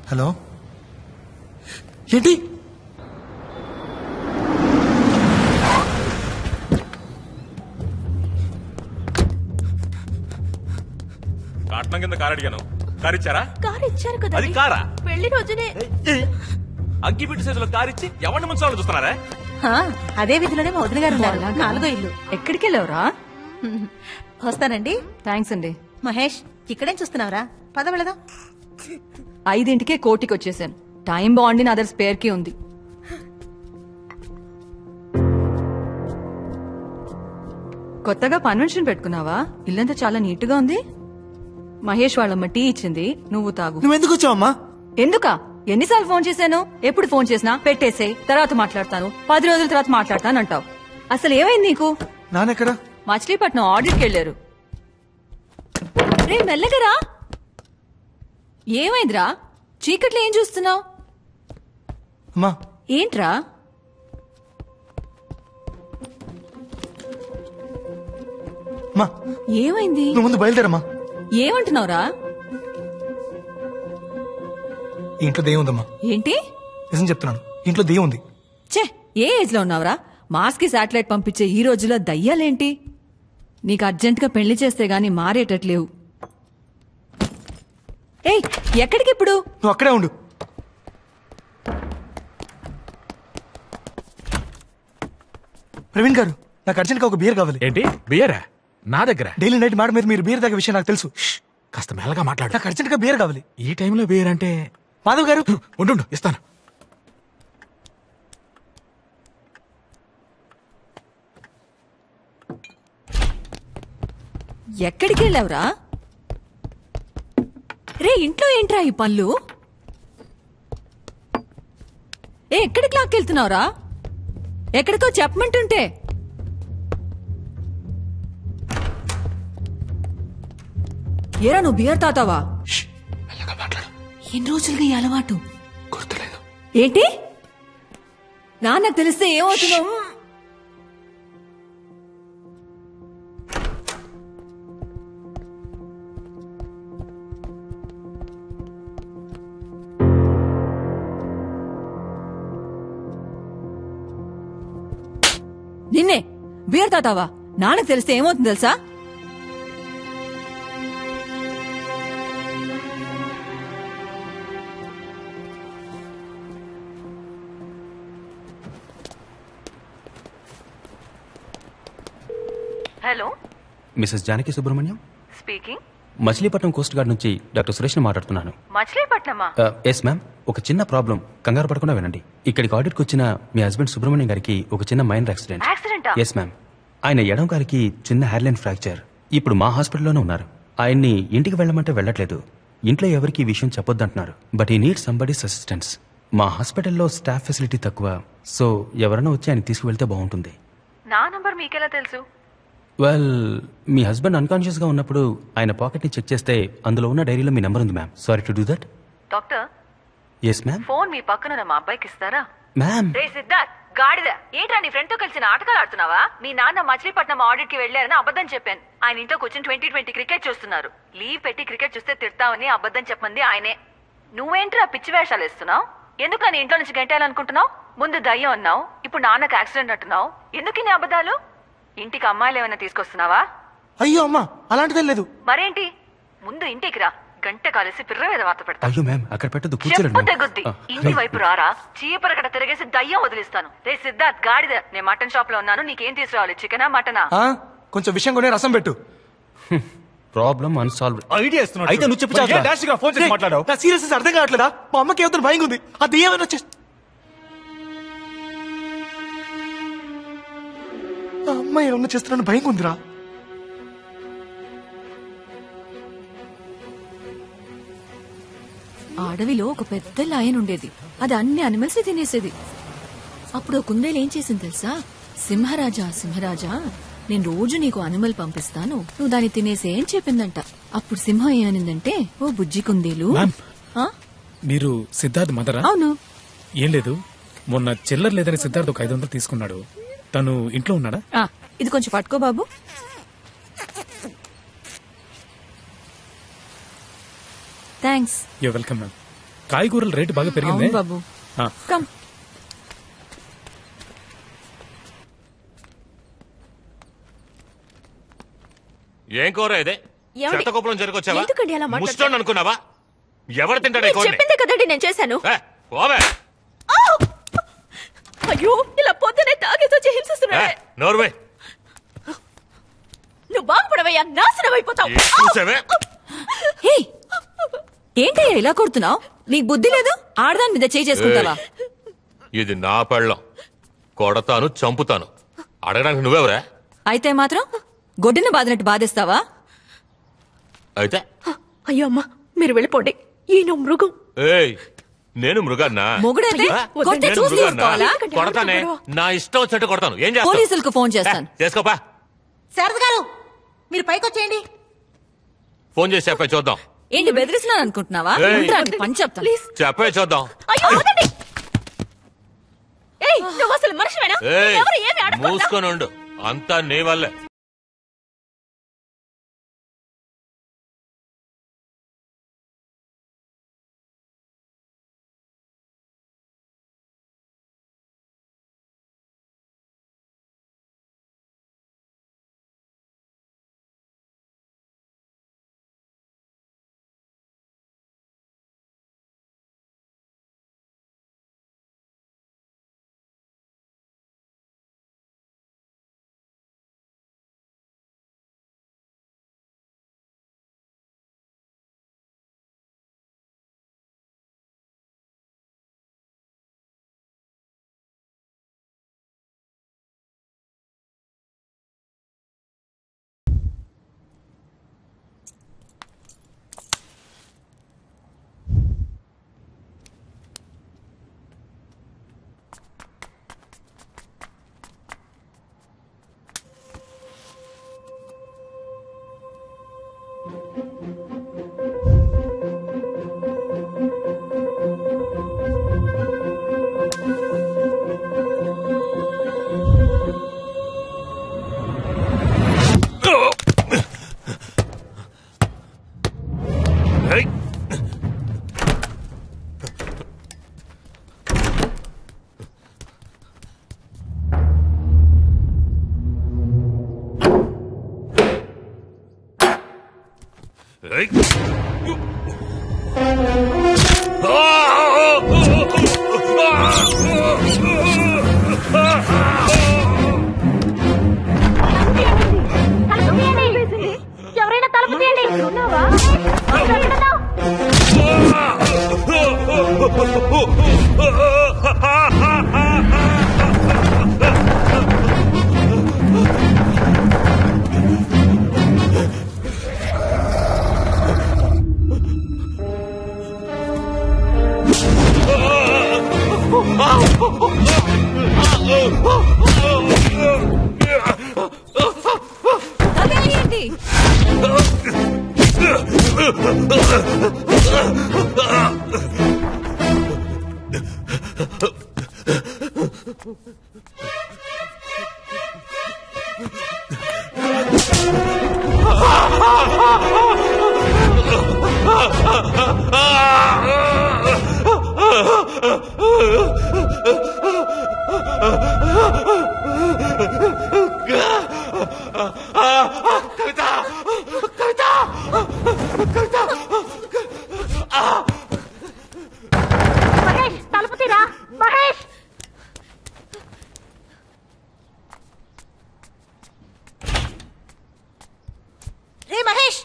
Hello ఏంటి? కాటనం కింద car అడిగాను. కారు ఇచ్చారా? కారు ఇచ్చారు కదా. అది కారా? పెళ్లి రోజునే అగ్గిపెట్టి సైజులో కారు ఇచ్చి ఎవరిని ముంచాలో చూస్తున్నారా? అదే విధిలోనే మా వదిన గారు ఉన్నారు. 4వ ఇల్లు. ఎక్కడికి వెళ్ళావురా? వస్తానండి. థ్యాంక్స్ అండి. మహేష్, ఇక్కడేం చూస్తున్నావురా? పద వెళదాం. 5ంటికే కోటికి వచ్చేసాను. టైం బాగుండి నా దగ్గర స్పేర్ కి ఉంది. కొత్తగా కన్వెన్షన్ పెట్టుకున్నావా? ఇల్లంతా చాలా నీట్ గా ఉంది. మహేష్ వాళ్ళమ్మ టీ ఇచ్చింది, నువ్వు తాగు. నువ్వెందుకు వచ్చావమ్మా? ఎందుకా? ఎన్నిసార్లు ఫోన్ చేశాను? ఎప్పుడు ఫోన్ చేసినా పెట్టేసే, తర్వాత మాట్లాడతాను, 10 రోజుల తర్వాత మాట్లాడతాను అంటావు. అసలు ఏమైంది నీకు? నాన్నెక్కడా? మచిలీపట్నం ఆడిట్కి వెళ్ళారు. రే మెల్లగరా. ఏమైందిరా? చీకట్లో ఏం చూస్తున్నావు? అమ్మా ఏంట్రా? అమ్మా ఏమైంది? నువ్వు ముందు బయలుదేరమ్మా. ఏమంటున్నావురా? ఇంట్లో దెయ్యం ఉందమ్మా. ఏంటి? నిజం చెప్తున్నాను, ఇంట్లో దెయ్యం ఉంది. ఛే, ఏ ఏజ్ లో ఉన్నావురా? మార్స్ కి శాటిలైట్ పంపించే ఈ రోజుల్లో దయ్యాలేంటి? నీకు అర్జెంట్ గా పెళ్లి చేస్తే గాని మారేటట్లేవు. ఏయ్, ఎక్కడికిప్పుడు? నువ్వు అక్కడే ఉండు. ప్రవీణ్ గారు, నాకు అర్జెంట్ గా ఒక బియర్ కావాలి. ఏంటి బియరా? నా దగ్గర డైలీ నైట్ మాట మీద మీరు బియర్ తాగే విషయం నాకు తెలుసు. కాస్త మెల్లగా మాట్లాడు. నాకు అర్జెంట్ గా బియర్ కావాలి. ఈ టైంలో బియర్ అంటే? మాధవ్ గారు ఉండు, ఇస్తాను. ఎక్కడికి వెళ్ళావురా? రే, ఇంట్లో ఏంట్రా ఈ పళ్ళు? ఎక్కడికి లాక్కెళ్తున్నావురా? ఎక్కడికో చెప్పమంటుంటే. ఏరా, నువ్వు బియర్ తాతావా? మెల్లగా మాట్లాడు. ఎన్ని రోజులుగా ఈ అలవాటు? గుర్తులేదు. ఏంటి? నాన్నకు తెలిస్తే ఏమవుతుందో? నిన్నే బియర్ తాతావా? నాన్నకు తెలిస్తే ఏమవుతుంది తెలుసా? Hello, Mrs Janaki Subrahmanyam speaking. Machilipatnam coast guard నుంచి డాక్టర్ సురేష్ని మాట్లాడుతున్నాను. మచిలీపట్నమా? Yes ma'am. ఒక చిన్న ప్రాబ్లం, కంగారు పడకుండా వినండి. ఇక్కడికి ఆడిట్కి వచ్చిన మీ హస్బెండ్ సుబ్రహ్మణ్యం గారికి ఒక చిన్న మైనర్ యాక్సిడెంట్. యాక్సిడెంటా? Yes ma'am. ఆయన ఎడం గారికి చిన్న హెయిర్లైన్ ఫ్రాక్చర్. ఇప్పుడు మా హాస్పిటల్లోనే ఉన్నారు. ఆయన్ని ఇంటికి వెళ్ళమంటే వెళ్ళట్లేదు. ఇంట్లో ఎవరికి ఈ విషయం చెప్పొద్దంటున్నారు. But I need somebody's assistance. మా హాస్పిటల్లో స్టాఫ్ ఫెసిలిటీ తక్కువ, సో ఎవరైనా వచ్చి ఆయన తీసుకువెళ్తే బాగుంటుంది. నా నంబర్ మీకెలా తెలుసు? వెల్, మీ హస్బెండ్ అన్కాన్షియస్ గా ఉన్నప్పుడు ఆయన పాకెట్ ని చెక్ చేస్తే అందులో ఉన్న డైరీలో మీ నెంబర్ ఉంది ma'am. Sorry to do that. Doctor, yes ma'am. Phone మీ పక్కన మా అబ్బాయికి ఇస్తారా? మ్యామ్. రే సిద్ధార్థ్, గాడిద, ఏంట్రా నీ ఫ్రెండ్ తో కలిసి నాటకాలు ఆడుతున్నావా? మీ నాన్న మచిలీపట్నం ఆడిట్ కి వెళ్లారని అబద్ధం చెప్పాను. ఆయన ఇంట్లో కూర్చొని 2020 క్రికెట్ చూస్తున్నారు. లీవ్ పెట్టి క్రికెట్ చూస్తే తిడతావని అబద్ధం చెప్పమంది ఆయనే. నువ్వేంట్రా పిచ్చి వేషాలు వేస్తున్నావు? ఎందుకు నీ ఇంట్లో నుంచి గంటేయాలనుకుంటున్నావు? ముందు దయ్యం అన్నావు, ఇప్పుడు నాన్నకు యాక్సిడెంట్ అంటున్నావు. ఎందుకు నీ అబద్ధాలు? ఇంటికి అమ్మాయిలు ఏమైనా తీసుకొస్తున్నావా? అయ్యో అమ్మా, అలాంటిదేం లేదు. మరేంటి? ముందు ఇంటికి రా, గంట కాలేసి పిర్ర మీద వాత పెడతా. అయ్యో మ్యామ్, అక్కడ పెట్టదు, చెప్పు కూర్చోండి. తెగుద్ది. ఇంటి వైపు రారా, చీపరకట తిరిగేసి దయ్యం వదిలిస్తాను. రే సిద్ధార్థ్, గాడిద, నేను మటన్ షాప్ లో ఉన్నాను. నీకేం తీసుకురావాలి, చికెనా మటనా? కొంచెం విషయం కొనే రసం పెట్టు. Problem unsolved. ఐడియా ఇస్తున్నాడు. అయితే నువ్వు చెప్పు చాలు. ఏ డాష్ గా ఫోన్ చేసి మాట్లాడావు? నా సీరియస్ అర్థం కావట్లేదా? మా అమ్మకి ఏమైనా భయం ఉంది. ఆ దెయ్యం వచ్చేసి ఆ అమ్మాయి ఏమన్నా చేస్తున్నాను భయం ఉందిరా. ఆ అడవిలో ఒక పెద్ద లయన్ ఉండేది. అది అన్ని అనిమల్స్ తినేసేది. అప్పుడు ఒక కుందేలు ఏం చేసింది తెలుసా? సింహరాజా, సింహరాజా, నేను రోజు నీకు అనిమల్ పంపిస్తాను, నువ్వు దాన్ని తినేసే అని చెప్పిందంట. అప్పుడు సింహం ఏమనిందంటే, ఓ బుజ్జి కుందేలు. మీరు సిద్ధార్థ్ మదరా? అవును. ఏం లేదు, మొన్న చిల్లర లేదని సిద్ధార్థ్ ఒక 500 తీసుకున్నాడు. తను ఇంట్లో ఉన్నాడా? ఇది కొంచెం పట్టుకో బాబు. థ్యాంక్స్. You welcome ma'am. కాయగూరల రేటు బాగా పెరిగింది అవును బాబు కమ్ ఏం కూర ఇదే ఏమండి? చెత్తకుప్పలం జరిగొచ్చావా ఎందుకండి అలా మాట్లాడతారు? ముస్టోన్ అనుకున్నావా ఎవరు తింటాడు ఈ కూరని? చెప్పిందే కదండి నేను చేశాను. ఓవే అయ్యో ఇలా పొద్దునే తాగేసి వచ్చి హింసిస్తున్నాడే. నోర్వే నువ్వు బాగుపడవయ్యా, నాశనం అయిపోతావు. చూసావే హే ఏంటయ్యా ఇలా కొడుతున్నావు? నీకు బుద్ధి లేదు? ఆడదాని మీద చేయి చేసుకుంటావా? ఇది నా పెళ్ళం, కొడతాను చంపుతాను. అడగడానికి నువ్వెవరా? అయితే మాత్రం గొడ్డున బాదినట్టు బాధేస్తావా? అయితే అయ్యో అమ్మా మీరు వెళ్ళిపోండి, ఈయన మృగం. ఏయ్ నేను మృగాన్నా? మొగుడైతే కొడితే నేను చూసి మృగాన్నా? ఊరుకోవాలా? కొడతానే, నా ఇష్టం వచ్చినట్టు కొడతాను. ఏం చేస్తావు? పోలీసులకు ఫోన్ చేస్తాను. చేసుకోపా. శారద గారు మీరు పైకొచ్చేయండి. ఫోన్ చేసి చెప్పే చూద్దాం. ఏంటి బెదిరిస్తున్నాను అనుకుంటున్నావా? ఏయ్. ఉండరా, నీ పని చెప్తాను. ప్లీజ్. చెప్పే చూద్దాం. అయ్యో వదలండి. ఏయ్ నువ్వు అసలు మనిషివేనా? ఏయ్ ఎవరు ఏమి అడగకుండా? మూసుకొని ఉండు, అంతా నీ వల్లే. ఎవరైనా తలుపు తీయండి. ఉన్నావా? అదేంటి? మహేష్ తలుపు తీరా. మహేష్ రే మహేష్,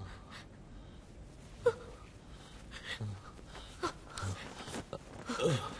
Ugh.